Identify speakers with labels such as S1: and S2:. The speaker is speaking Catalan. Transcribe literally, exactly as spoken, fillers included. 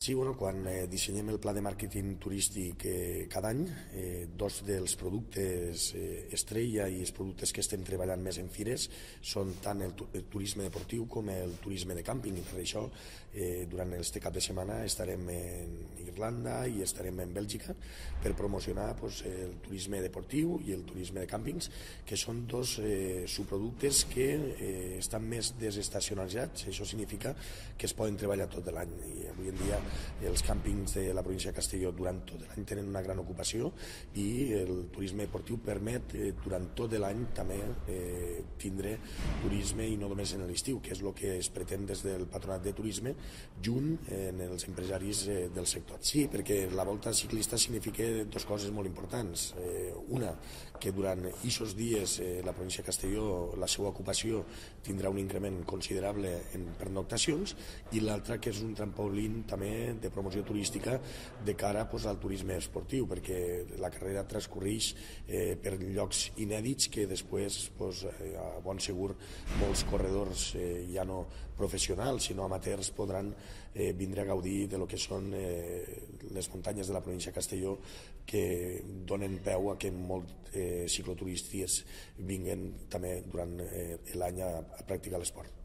S1: Sí, bueno, quan eh, dissenyem el pla de màrqueting turístic eh, cada any, eh, dos dels productes eh, estrella i els productes que estem treballant més en fires són tant el, tu el turisme deportiu com el turisme de càmping, i per això eh, durant este cap de setmana estarem en Irlanda i estarem en Bèlgica per promocionar pues, el turisme deportiu i el turisme de càmpings, que són dos eh, subproductes que eh, estan més desestacionalitzats. Això significa que es poden treballar tot l'any, i avui en dia els càmpings de la província de Castelló durant tot l'any tenen una gran ocupació, i el turisme deportiu permet eh, durant tot l'any també eh, tindre turisme, i no només en l'estiu, que és el que es pretén des del Patronat de Turisme junt en els empresaris eh, del sector. Sí, perquè la volta ciclista significa dues coses molt importants. Eh, una, que durant aquests dies eh, la província de Castelló, la seva ocupació tindrà un increment considerable en pernoctacions, i l'altra, que és un trampolín també de promoció turística de cara pues, al turisme esportiu, perquè la carrera transcorreix eh, per llocs inèdits que després, pues, eh, a bon segur, molts corredors eh, ja no professionals sinó amateurs podran eh, vindre a gaudir de lo que són eh, les muntanyes de la província de Castelló, que donen peu a que molts eh, cicloturistes vinguen també durant eh, l'any a, a practicar l'esport.